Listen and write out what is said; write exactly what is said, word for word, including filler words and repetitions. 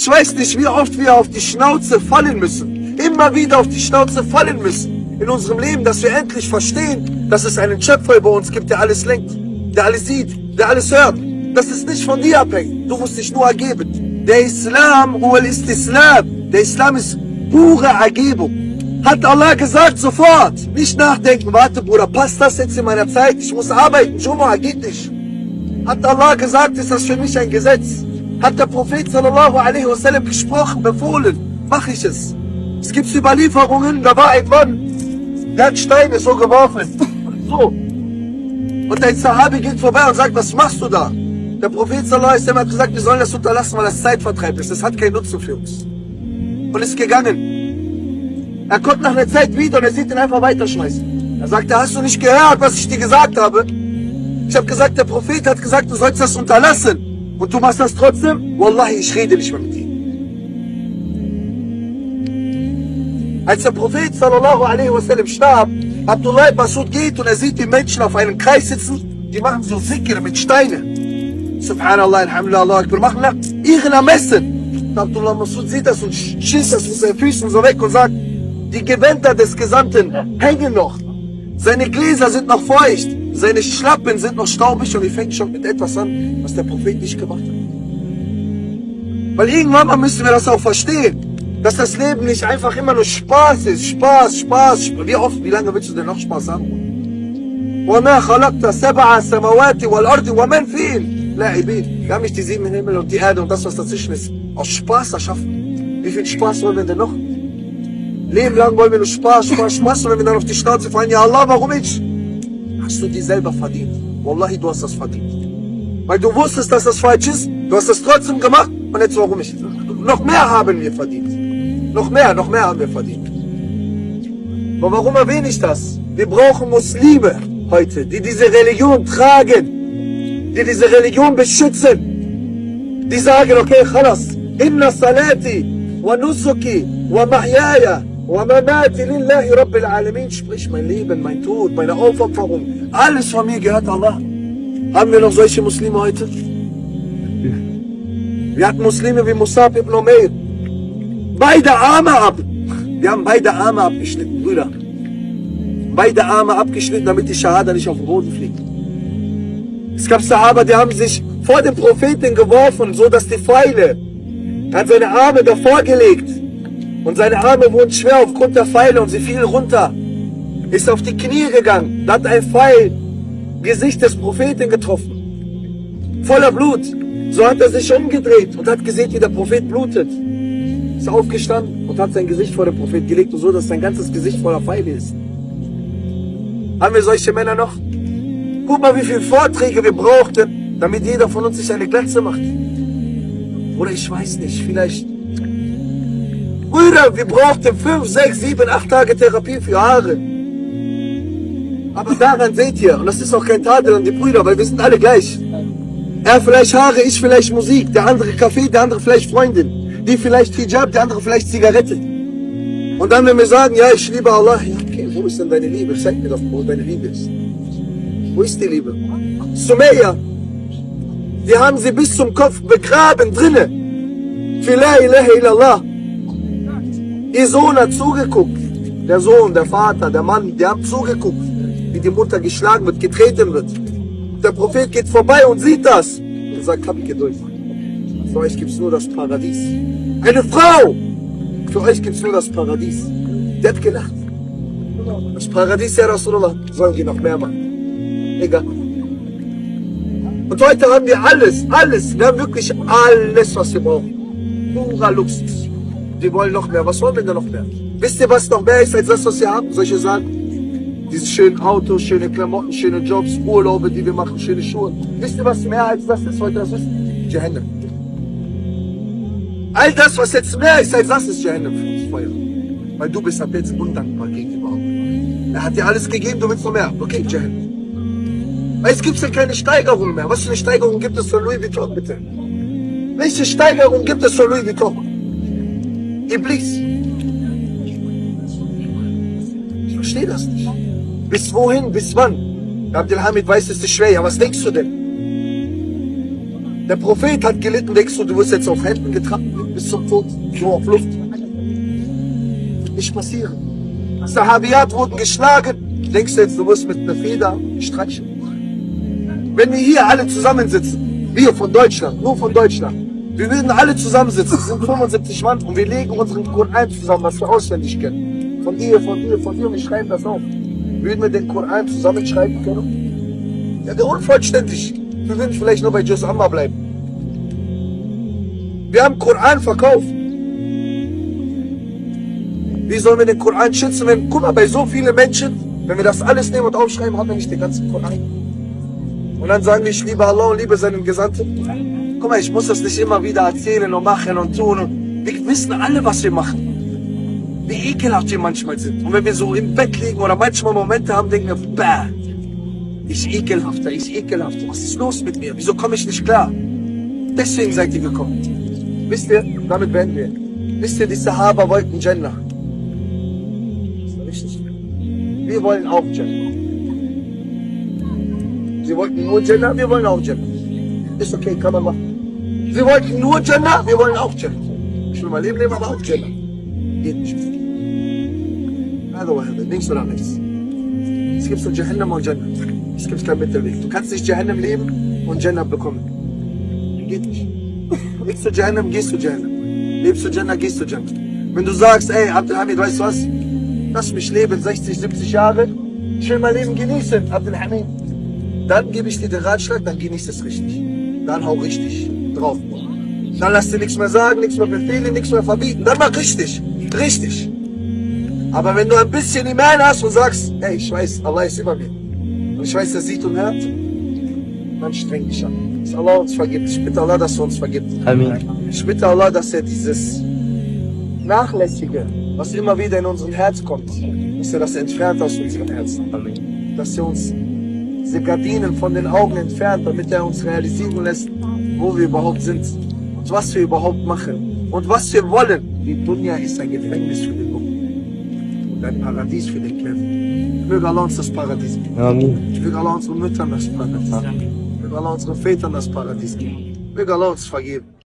Ich weiß nicht, wie oft wir auf die Schnauze fallen müssen. Immer wieder auf die Schnauze fallen müssen. In unserem Leben, dass wir endlich verstehen, dass es einen Schöpfer über uns gibt, der alles lenkt, der alles sieht, der alles hört. Das ist nicht von dir abhängig. Du musst dich nur ergeben. Der Islam, Ruhl ist Islam. Der Islam ist pure Ergebung. Hat Allah gesagt, sofort. Nicht nachdenken, warte Bruder, passt das jetzt in meiner Zeit? Ich muss arbeiten, Jumu'ah geht nicht. Hat Allah gesagt, ist das für mich ein Gesetz? Hat der Prophet sallallahu alaihi wasallam gesprochen, befohlen, mach ich es. Es gibt Überlieferungen, da war ein Mann, der hat Steine so geworfen. So. Und ein Sahabi geht vorbei und sagt, was machst du da? Der Prophet sallallahu alaihi wasallam hat gesagt, wir sollen das unterlassen, weil das Zeitvertreib ist. Das hat keinen Nutzen für uns. Und ist gegangen. Er kommt nach einer Zeit wieder und er sieht ihn einfach weiterschmeißen. Er sagt, hast du nicht gehört, was ich dir gesagt habe? Ich habe gesagt, der Prophet hat gesagt, du sollst das unterlassen. Und du machst das trotzdem? Wallahi, ich rede nicht mehr mit ihm. Als der Prophet sallallahu alaihi wasallam starb, Abdullah ibn Mas'ud geht und er sieht die Menschen auf einem Kreis sitzen, die machen so Zikr mit Steinen. Subhanallah, Alhamdulillah, Allah Akbar, machen nach ihren Ermessen. Und Abdullah ibn Mas'ud sieht das und schießt das mit seinen Füßen so weg und sagt, die Gewänder des Gesandten hängen noch. Seine Gläser sind noch feucht. Seine Schlappen sind noch staubig und er fängt schon mit etwas an, was der Prophet nicht gemacht hat. Weil irgendwann müssen wir das auch verstehen, dass das Leben nicht einfach immer nur Spaß ist. Spaß, Spaß, Spaß. Wie oft, wie lange willst du denn noch Spaß haben? وَمَا خَلَقْتَ سَبْعَ السَّمَوَاتِ وَالْأَرْضِ وَمَنْ فِيهِنَّ لَاعِبِينَ. Wir haben nicht die sieben Himmel und die Erde und das, was dazwischen ist, aus Spaß erschaffen. Wie viel Spaß wollen wir denn noch? Leben lang wollen wir nur Spaß, Spaß, Spaß. Und wenn wir dann auf die Schnauze fallen, ja Allah, warum ich? Hast du dir selber verdient. Wallahi, du hast das verdient. Weil du wusstest, dass das falsch ist, du hast das trotzdem gemacht und jetzt warum ich? Noch mehr haben wir verdient. Noch mehr, noch mehr haben wir verdient. Aber warum erwähne ich das? Wir brauchen Muslime heute, die diese Religion tragen, die diese Religion beschützen, die sagen, okay, khalas, inna salati wa nusuki wa mahyaya wa mamati lillahi rabbil alamin, sprich mein Leben, mein Tod, meine Aufopferung, alles von mir gehört Allah. Haben wir noch solche Muslime heute? Wir hatten Muslime wie Musab ibn Umair. Beide Arme ab. Wir haben beide Arme abgeschnitten, Brüder. Beide Arme abgeschnitten, damit die Shahada nicht auf den Boden fliegt. Es gab Sahaba, die haben sich vor den Propheten geworfen, so dass die Pfeile, er hat seine Arme davor gelegt und seine Arme wurden schwer aufgrund der Pfeile und sie fielen runter. Ist auf die Knie gegangen, da hat ein Pfeil Gesicht des Propheten getroffen. Voller Blut. So hat er sich umgedreht und hat gesehen, wie der Prophet blutet. Ist aufgestanden und hat sein Gesicht vor den Prophet gelegt und so, dass sein ganzes Gesicht voller Pfeile ist. Haben wir solche Männer noch? Guck mal, wie viele Vorträge wir brauchten, damit jeder von uns sich eine Glatze macht. Oder ich weiß nicht, vielleicht... Brüder, wir brauchten fünf, sechs, sieben, acht Tage Therapie für Haare. Aber daran seht ihr, und das ist auch kein Tadel an die Brüder, weil wir sind alle gleich. Er vielleicht Haare, ich vielleicht Musik, der andere Kaffee, der andere vielleicht Freundin. Die vielleicht Hijab, der andere vielleicht Zigarette. Und dann, wenn wir sagen, ja, ich liebe Allah, ja, okay, wo ist denn deine Liebe? Zeig mir doch, wo deine Liebe ist. Wo ist die Liebe? Sumayya, die haben sie bis zum Kopf begraben, drinne. Für La ilaha illallah. Ihr Sohn hat zugeguckt. Der Sohn, der Vater, der Mann, die haben zugeguckt, wie die Mutter geschlagen wird, getreten wird. Der Prophet geht vorbei und sieht das. Und sagt, hab ich Geduld. Für euch gibt es nur das Paradies. Eine Frau! Für euch gibt es nur das Paradies. Der hat gelacht. Das Paradies, ja Rasulullah, sollen wir noch mehr machen. Egal. Und heute haben wir alles, alles. Wir haben wirklich alles, was wir brauchen. Purer Luxus. Wir wollen noch mehr. Was wollen wir denn noch mehr? Wisst ihr, was noch mehr ist als das, was wir haben? Soll ich sagen? Diese schönen Autos, schöne Klamotten, schöne Jobs, Urlaube, die wir machen, schöne Schuhe. Wisst ihr, was mehr als das ist heute? Das ist Jahannam. All das, was jetzt mehr ist als das, ist Jahannam für uns Feuer. Weil du bist ab jetzt undankbar gegenüber Allah. Er hat dir alles gegeben, du willst noch mehr. Okay, Jahannam. Weil es gibt ja keine Steigerung mehr. Was für eine Steigerung gibt es für Louis Vuitton, bitte? Welche Steigerung gibt es für Louis Vuitton? Iblis. Ich verstehe das nicht. Bis wohin, bis wann? Abdelhamid weiß, es ist schwer. Ja, was denkst du denn? Der Prophet hat gelitten, denkst du, du wirst jetzt auf Händen getragen bis zum Tod, so auf Luft. Nicht passieren. Sahabiyat wurden geschlagen, denkst du jetzt, du wirst mit einer Feder streichen. Wenn wir hier alle zusammensitzen, wir von Deutschland, nur von Deutschland, wir würden alle zusammensitzen, es sind fünfundsiebzig Mann und wir legen unseren Koran zusammen, was wir auswendig kennen. Von dir, von dir, von dir und wir schreiben das auf. Würden wir den Koran zusammenschreiben können? Ja, der unvollständig. Wir würden vielleicht nur bei Juz Amma bleiben. Wir haben Koran verkauft. Wie sollen wir den Koran schützen, wenn, guck mal, bei so vielen Menschen, wenn wir das alles nehmen und aufschreiben, haben wir nicht den ganzen Koran. Und dann sagen wir, ich liebe Allah und liebe seinen Gesandten. Guck mal, ich muss das nicht immer wieder erzählen und machen und tun. Und wir wissen alle, was wir machen. Wie ekelhaft wir manchmal sind. Und wenn wir so im Bett liegen oder manchmal Momente haben, denken wir, bäh, ich ekelhafter, ich ekelhafter. Was ist los mit mir? Wieso komme ich nicht klar? Deswegen seid ihr gekommen. Wisst ihr, damit beenden wir. Wisst ihr, die Sahaba wollten Jannah. Das ist richtig. Wir wollen auch Jannah. Sie wollten nur Jannah, wir wollen auch Jannah. Ist okay, kann man machen. Sie wollten nur Jannah, wir wollen auch Jannah. Ich will mein Leben leben, aber auch Jannah. Geht nicht. Also, links oder rechts. Es gibt so Jahannam und Jannah. Es gibt keinen Mittelweg. Du kannst nicht Jahannam leben und Jannah bekommen. Geht nicht. Lebst du Jahannam, gehst du Jahannam. Lebst du Jannah, gehst du Jannah. Wenn du sagst, ey, Abdelhamid, weißt du was? Lass mich leben, sechzig, siebzig Jahre. Ich will mein Leben genießen, Abdelhamid. Dann gebe ich dir den Ratschlag, dann genieß es richtig. Dann hau richtig drauf. Dann lass dir nichts mehr sagen, nichts mehr befehlen, nichts mehr verbieten. Dann mach richtig. Richtig. Aber wenn du ein bisschen Iman hast und sagst, ey, ich weiß, Allah ist über mir. Und ich weiß, er sieht und hört, dann streng dich an. Dass Allah uns vergibt. Ich bitte Allah, dass er uns vergibt. Amen. Ich bitte Allah, dass er dieses Nachlässige, was immer wieder in unserem Herz kommt, dass er das entfernt aus unserem Herzen. Amen. Dass er uns diese Gardinen von den Augen entfernt, damit er uns realisieren lässt, wo wir überhaupt sind und was wir überhaupt machen und was wir wollen. Die Dunya ist ein Gefängnis für den Mu'min und ein Paradies für den Kafir. Möge Allah uns das Paradies geben. Amen. Möge Allah unseren Müttern das Paradies geben. Möge Allah unseren Vätern das Paradies geben. Möge Allah uns vergeben.